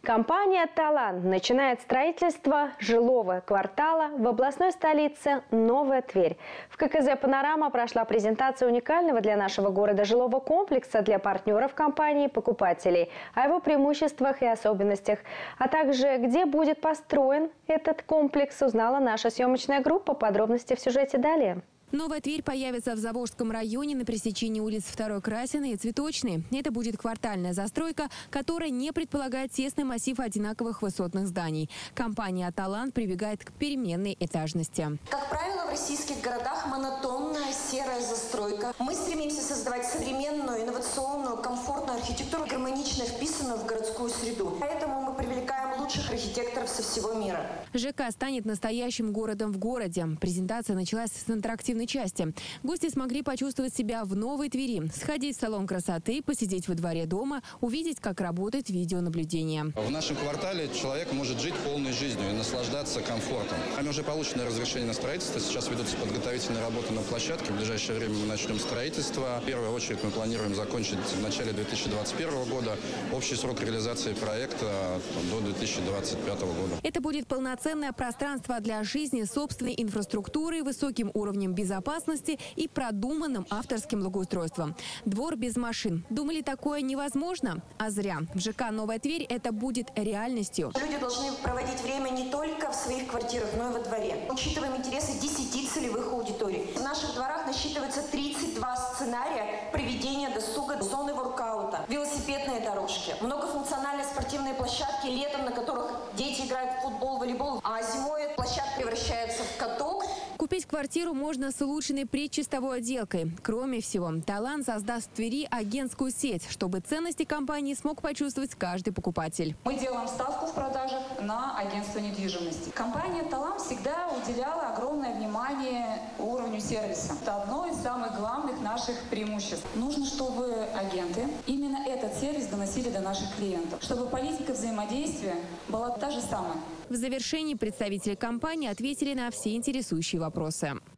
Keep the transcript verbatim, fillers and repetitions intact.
Компания «Талант» начинает строительство жилого квартала в областной столице Новая Тверь. В ка ка зэ «Панорама» прошла презентация уникального для нашего города жилого комплекса для партнеров компании и покупателей, о его преимуществах и особенностях, а также где будет построен этот комплекс, узнала наша съемочная группа. Подробности в сюжете далее. Новая Тверь появится в Заволжском районе на пересечении улиц второй Красиной и Цветочной. Это будет квартальная застройка, которая не предполагает тесный массив одинаковых высотных зданий. Компания «Талант» прибегает к переменной этажности. Как правило, в российских городах монотонная серая застройка. Мы стремимся создавать современную, инновационную, комфортную архитектуру, гармонично вписанную в городскую среду. Поэтому мы привлекаем лучших архитекторов со всего мира. ЖК станет настоящим городом в городе. Презентация началась с интерактивной части. Гости смогли почувствовать себя в Новой Твери, сходить в салон красоты, посидеть во дворе дома, увидеть, как работает видеонаблюдение. В нашем квартале человек может жить полной жизнью и наслаждаться комфортом. Нами уже получено разрешение на строительство. Сейчас ведутся подготовительные работы на площадке. В ближайшее время мы начнем строительство. В первую очередь мы планируем закончить в начале две тысячи двадцать первого года. Общий срок реализации проекта до две тысячи двадцать пятого года. Это будет полноценное пространство для жизни, собственной инфраструктурой, высоким уровнем безопасности и продуманным авторским благоустройством. Двор без машин. Думали, такое невозможно? А зря. В ЖК «Новая Тверь» это будет реальностью. Люди должны проводить время не только в своих квартирах, но и во дворе. Учитываем интересы десяти целевых аудиторий. В наших дворах насчитывается тридцать два сценария проведения досуга, зоны воркаута, велосипедные дорожки, многофункциональные спортивные площадки, летом на которых дети играют в футбол, волейбол, а зимой площадка превращается в каток. Купить квартиру можно с улучшенной предчистовой отделкой. Кроме всего, «Талант» создаст в Твери агентскую сеть, чтобы ценности компании смог почувствовать каждый покупатель. Мы делаем ставку в продажах на агентство недвижимости. Компания «Талант» всегда уделяла огромное внимание уровню сервиса. Это одно из самых главных наших преимуществ. Нужно, чтобы агенты именно этот сервис доносили до наших клиентов, чтобы политика взаимодействия была та же самая. В завершении представители компании ответили на все интересующие вопросы.